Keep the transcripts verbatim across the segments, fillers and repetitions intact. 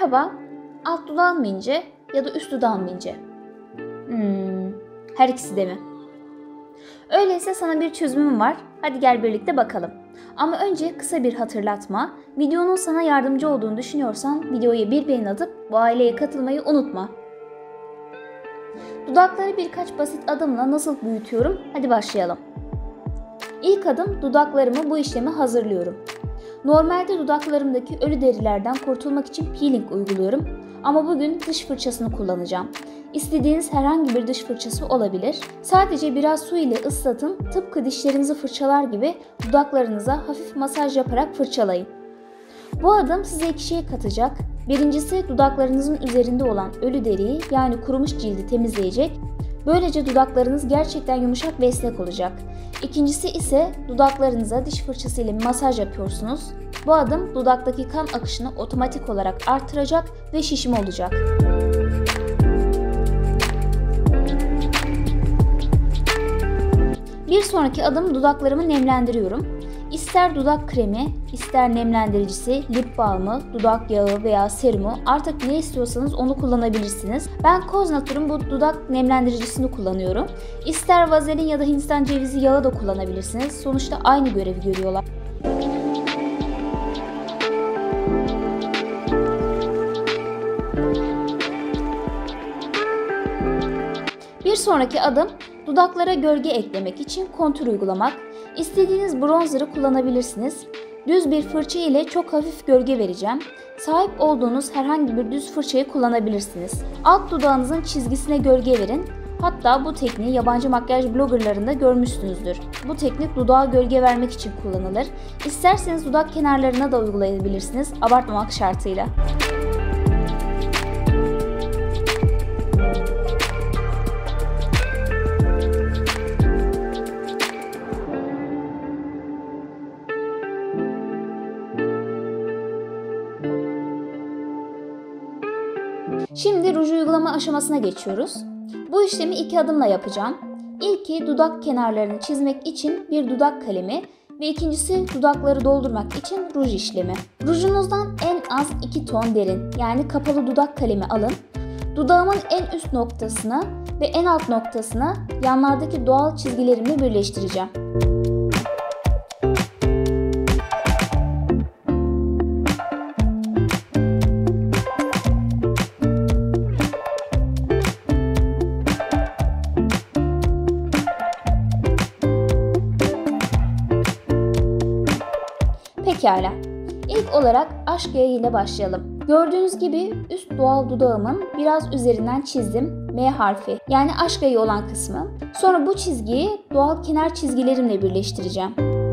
Merhaba, alt dudağın mı ince ya da üst dudağın mı ince? Hmm, her ikisi de mi? Öyleyse sana bir çözümüm var. Hadi gel birlikte bakalım. Ama önce kısa bir hatırlatma. Videonun sana yardımcı olduğunu düşünüyorsan videoya bir beğeni atıp bu aileye katılmayı unutma. Dudakları birkaç basit adımla nasıl büyütüyorum? Hadi başlayalım. İlk adım, dudaklarımı bu işleme hazırlıyorum. Normalde dudaklarımdaki ölü derilerden kurtulmak için peeling uyguluyorum. Ama bugün dış fırçasını kullanacağım. İstediğiniz herhangi bir dış fırçası olabilir. Sadece biraz su ile ıslatın, tıpkı dişlerinizi fırçalar gibi dudaklarınıza hafif masaj yaparak fırçalayın. Bu adım size iki şey katacak. Birincisi, dudaklarınızın üzerinde olan ölü deriyi, yani kurumuş cildi temizleyecek. Böylece dudaklarınız gerçekten yumuşak ve esnek olacak. İkincisi ise dudaklarınıza diş fırçası ile masaj yapıyorsunuz. Bu adım dudaktaki kan akışını otomatik olarak artıracak ve şişim olacak. Bir sonraki adım, dudaklarımı nemlendiriyorum. İster dudak kremi, ister nemlendiricisi, lip balmı, dudak yağı veya serumu, artık ne istiyorsanız onu kullanabilirsiniz. Ben Cosnatur'un bu dudak nemlendiricisini kullanıyorum. İster vazelin ya da Hindistan cevizi yağı da kullanabilirsiniz. Sonuçta aynı görevi görüyorlar. Bir sonraki adım, dudaklara gölge eklemek için kontür uygulamak. İstediğiniz bronzer'ı kullanabilirsiniz. Düz bir fırça ile çok hafif gölge vereceğim. Sahip olduğunuz herhangi bir düz fırçayı kullanabilirsiniz. Alt dudağınızın çizgisine gölge verin. Hatta bu tekniği yabancı makyaj bloggerlarında görmüşsünüzdür. Bu teknik dudağa gölge vermek için kullanılır. İsterseniz dudak kenarlarına da uygulayabilirsiniz, abartmamak şartıyla. Şimdi ruj uygulama aşamasına geçiyoruz. Bu işlemi iki adımla yapacağım. İlki, dudak kenarlarını çizmek için bir dudak kalemi ve ikincisi dudakları doldurmak için ruj işlemi. Rujunuzdan en az iki ton derin, yani kapalı dudak kalemi alın. Dudağımın en üst noktasına ve en alt noktasına yanlardaki doğal çizgilerimle birleştireceğim. Pekala. İlk olarak aşk yağı ile başlayalım. Gördüğünüz gibi üst doğal dudağımın biraz üzerinden çizdim M harfi, yani aşk yağı olan kısmı. Sonra bu çizgiyi doğal kenar çizgilerimle birleştireceğim.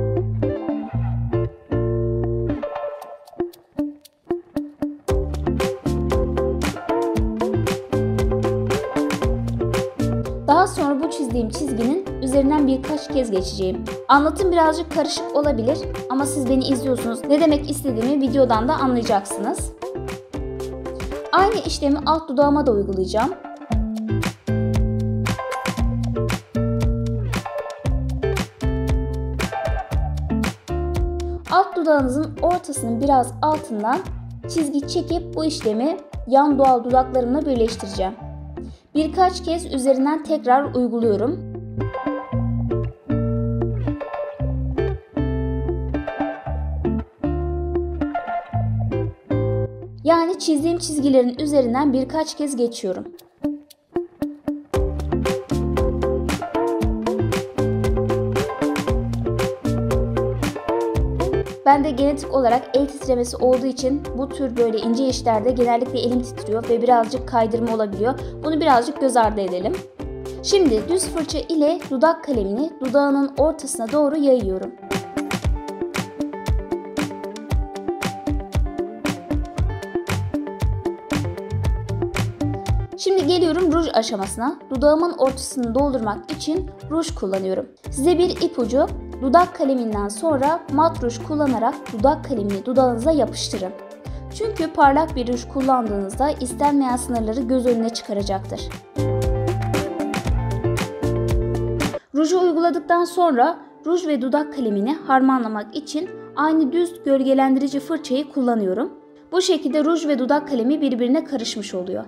Daha sonra bu çizdiğim çizginin üzerinden birkaç kez geçeceğim. Anlatım birazcık karışık olabilir ama siz beni izliyorsunuz. Ne demek istediğimi videodan da anlayacaksınız. Aynı işlemi alt dudağıma da uygulayacağım. Alt dudağınızın ortasının biraz altından çizgi çekip bu işlemi yan doğal dudaklarımla birleştireceğim. Birkaç kez üzerinden tekrar uyguluyorum. Yani çizdiğim çizgilerin üzerinden birkaç kez geçiyorum. Ben de genetik olarak el titremesi olduğu için bu tür böyle ince işlerde genellikle elim titriyor ve birazcık kaydırma olabiliyor. Bunu birazcık göz ardı edelim. Şimdi düz fırça ile dudak kalemini dudağının ortasına doğru yayıyorum. Şimdi geliyorum ruj aşamasına. Dudağımın ortasını doldurmak için ruj kullanıyorum. Size bir ipucu, dudak kaleminden sonra mat ruj kullanarak dudak kalemini dudağınıza yapıştırın. Çünkü parlak bir ruj kullandığınızda istenmeyen sınırları göz önüne çıkaracaktır. Ruju uyguladıktan sonra ruj ve dudak kalemini harmanlamak için aynı düz gölgelendirici fırçayı kullanıyorum. Bu şekilde ruj ve dudak kalemi birbirine karışmış oluyor.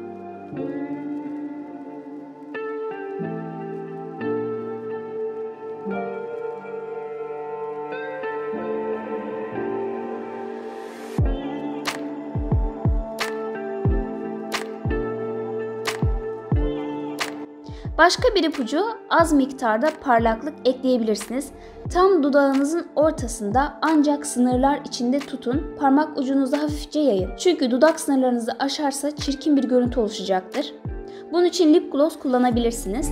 Başka bir ipucu, az miktarda parlaklık ekleyebilirsiniz. Tam dudağınızın ortasında ancak sınırlar içinde tutun, parmak ucunuzu hafifçe yayın. Çünkü dudak sınırlarınızı aşarsa çirkin bir görüntü oluşacaktır. Bunun için lip gloss kullanabilirsiniz.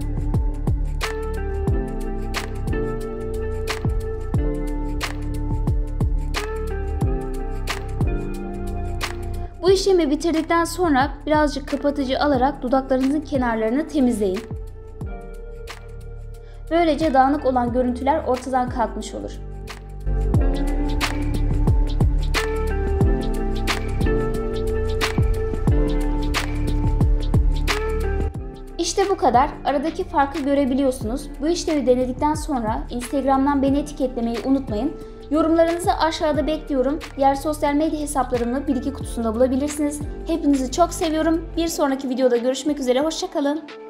Bu işlemi bitirdikten sonra birazcık kapatıcı alarak dudaklarınızın kenarlarını temizleyin. Böylece dağınık olan görüntüler ortadan kalkmış olur. İşte bu kadar. Aradaki farkı görebiliyorsunuz. Bu işlemi denedikten sonra Instagram'dan beni etiketlemeyi unutmayın. Yorumlarınızı aşağıda bekliyorum. Diğer sosyal medya hesaplarımı bilgi kutusunda bulabilirsiniz. Hepinizi çok seviyorum. Bir sonraki videoda görüşmek üzere. Hoşça kalın.